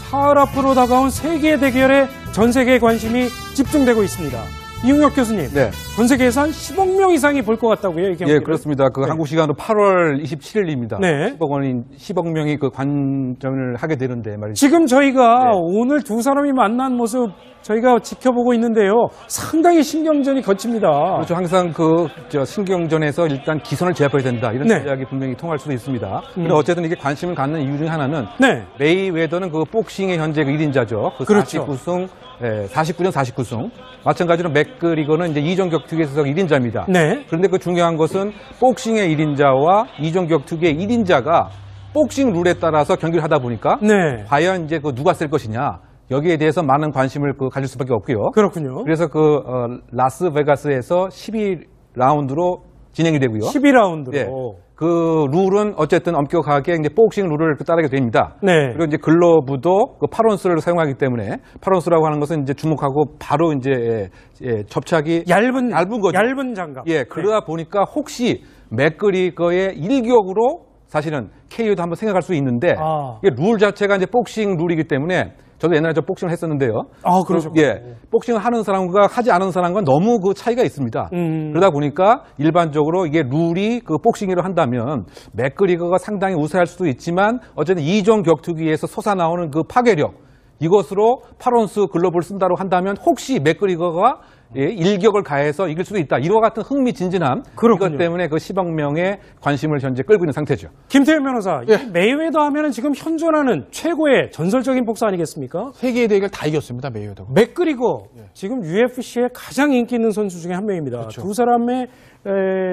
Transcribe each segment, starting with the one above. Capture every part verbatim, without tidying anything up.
사흘 앞으로 다가온 세계 대결에 전 세계의 관심이 집중되고 있습니다. 이웅혁 교수님, 네. 전 세계에서 한 십억 명 이상이 볼 것 같다고요? 이 경기를? 예, 그렇습니다. 그 네. 한국 시간으로 팔월 이십칠일입니다. 네. 십억 원인 십억 명이 그 관전을 하게 되는데 말이죠. 지금 저희가 네. 오늘 두 사람이 만난 모습 저희가 지켜보고 있는데요. 상당히 신경전이 거칩니다. 그렇죠. 항상 그 저 신경전에서 일단 기선을 제압해야 된다. 이런 네. 전략이 분명히 통할 수도 있습니다. 음. 그런데 어쨌든 이게 관심을 갖는 이유 중에 하나는 네. 메이웨더는 그 복싱의 현재 그 일 인자죠. 그 그렇죠. 사십구 승, 예, 사십구 전 사십구 승. 마찬가지로 맥그리거는 이제 이종 격투기에서 일 인자입니다. 네. 그런데 그 중요한 것은 복싱의 일 인자와 이종 격투기의 일 인자가 복싱 룰에 따라서 경기를 하다 보니까 네. 과연 이제 그 누가 셀 것이냐. 여기에 대해서 많은 관심을 그 가질 수밖에 없고요. 그렇군요. 그래서 그 어, 라스베가스에서 십이 라운드로 진행이 되고요. 십이 라운드로. 예, 그 룰은 어쨌든 엄격하게 이제 복싱 룰을 따르게 됩니다. 네. 그리고 이제 글러브도 그 팔 온스를 사용하기 때문에 팔 온스라고 하는 것은 이제 주목하고 바로 이제 예, 예, 접착이 얇은 얇은 거죠. 얇은 장갑. 예, 그러다 네. 보니까 혹시 맥그리거의 일격으로 사실은 케이오도 한번 생각할 수 있는데 아. 이게 룰 자체가 이제 복싱 룰이기 때문에 저도 옛날에 저 복싱을 했었는데요. 아, 그렇죠. 예. 복싱을 하는 사람과 하지 않은 사람과 너무 그 차이가 있습니다. 음. 그러다 보니까 일반적으로 이게 룰이 그 복싱으로 한다면 맥그리거가 상당히 우세할 수도 있지만 어쨌든 이종 격투기에서 솟아나오는 그 파괴력 이것으로 팔 온스 글러브를 쓴다고 한다면 혹시 맥그리거가 예, 일격을 가해서 이길 수도 있다. 이와 같은 흥미진진함. 그렇군요. 이것 때문에 그 십억 명의 관심을 현재 끌고 있는 상태죠. 김태현 변호사, 예. 메이웨더 하면은 지금 현존하는 최고의 전설적인 복서 아니겠습니까? 세계의 대결 다 이겼습니다, 메이웨더가. 맥그리거, 예. 지금 유에프씨의 가장 인기 있는 선수 중에 한 명입니다. 그렇죠. 두 사람의 에,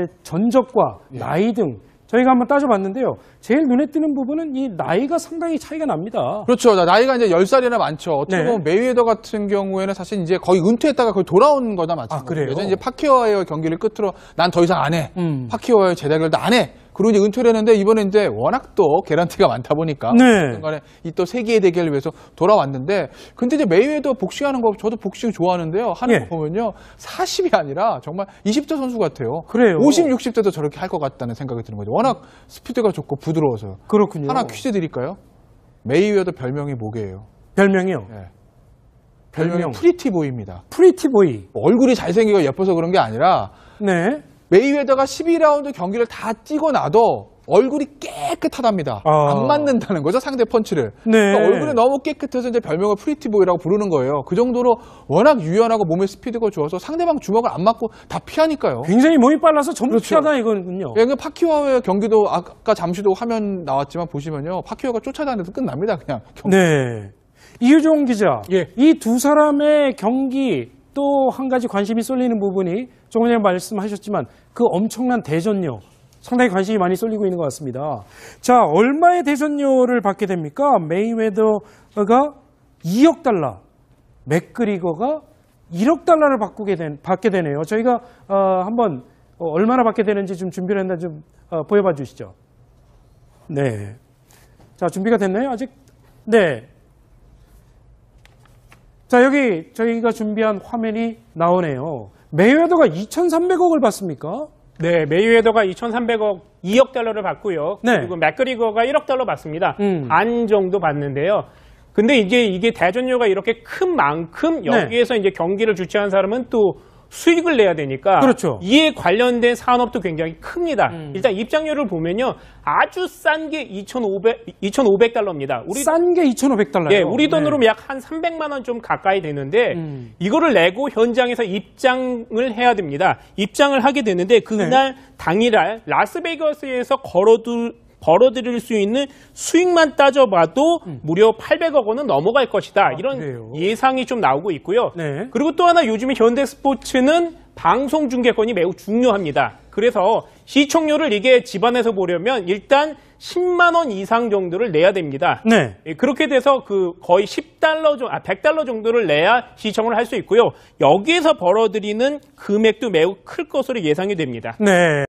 전적과 예. 나이 등 저희가 한번 따져봤는데요. 제일 눈에 띄는 부분은 이 나이가 상당히 차이가 납니다. 그렇죠. 나이가 이제 열 살이나 많죠. 어떻게 네. 보면 메이웨더 같은 경우에는 사실 이제 거의 은퇴했다가 거의 돌아온 거나 마찬가지예요. 아, 그래요? 예전에 이제 파키어와의 경기를 끝으로 난 더 이상 안 해. 음. 파키어와의 재대결도 안 해. 그리고 이제 은퇴를 했는데 이번에 이제 워낙 또 개런티가 많다 보니까 네. 간에 이 또 세계의 대결을 위해서 돌아왔는데 근데 이제 메이웨더 복싱하는 거 저도 복싱 좋아하는데요. 하는 예. 거 보면요. 사십이 아니라 정말 이십 대 선수 같아요. 그래요. 오십, 육십 대도 저렇게 할 것 같다는 생각이 드는 거죠. 워낙 스피드가 좋고 부드러워서요. 그렇군요. 하나 퀴즈 드릴까요? 메이웨더 별명이 뭐게요? 별명이요? 네. 별명이 별명. 프리티보이입니다. 프리티보이. 얼굴이 잘생기고 예뻐서 그런 게 아니라 네. 메이웨더가 십이 라운드 경기를 다 뛰고 나도 얼굴이 깨끗하답니다. 아. 안 맞는다는 거죠, 상대 펀치를. 네. 그러니까 얼굴이 너무 깨끗해서 이제 별명을 프리티보이라고 부르는 거예요. 그 정도로 워낙 유연하고 몸의 스피드가 좋아서 상대방 주먹을 안 맞고 다 피하니까요. 굉장히 몸이 빨라서 전부 그렇죠. 피하다 이거군요. 예, 그 파키오와의 경기도 아까 잠시도 화면 나왔지만 보시면요. 파키오가 쫓아다니면서 끝납니다, 그냥. 경기. 네. 이유종 기자. 예. 이 두 사람의 경기 또 한 가지 관심이 쏠리는 부분이 조금 전에 말씀하셨지만 그 엄청난 대전료. 상당히 관심이 많이 쏠리고 있는 것 같습니다. 자, 얼마의 대전료를 받게 됩니까? 메이웨더가 이억 달러, 맥그리거가 일억 달러를 받게, 된, 받게 되네요. 저희가 어, 한번 어, 얼마나 받게 되는지 좀 준비를 했나 좀 어, 보여봐 주시죠. 네. 자, 준비가 됐나요? 아직? 네. 자, 여기 저희가 준비한 화면이 나오네요. 메이웨더가 이천삼백억을 받습니까? 네, 메이웨더가 이천삼백억, 이억 달러를 받고요. 네. 그리고 맥그리거가 일억 달러 받습니다. 음. 반 정도 받는데요. 근데 이게 이게 대전료가 이렇게 큰 만큼 여기에서 네. 이제 경기를 주최한 사람은 또 수익을 내야 되니까 그렇죠. 이에 관련된 산업도 굉장히 큽니다. 음. 일단 입장료를 보면요. 아주 싼 게 이천오백 달러입니다. 우리 싼 게 이천오백 달러예요. 예, 우리 돈으로 네. 약 한 삼백만 원 좀 가까이 되는데 음. 이거를 내고 현장에서 입장을 해야 됩니다. 입장을 하게 되는데 그날 네. 당일날 라스베이거스에서 걸어둘 벌어들일 수 있는 수익만 따져봐도 음. 무려 팔백억 원은 넘어갈 것이다. 아, 이런 그래요? 예상이 좀 나오고 있고요. 네. 그리고 또 하나 요즘에 현대스포츠는 방송 중계권이 매우 중요합니다. 그래서 시청료를 이게 집안에서 보려면 일단 십만 원 이상 정도를 내야 됩니다. 네. 그렇게 돼서 그 거의 십 달러, 아, 백 달러 정도를 내야 시청을 할 수 있고요. 여기에서 벌어들이는 금액도 매우 클 것으로 예상이 됩니다. 네.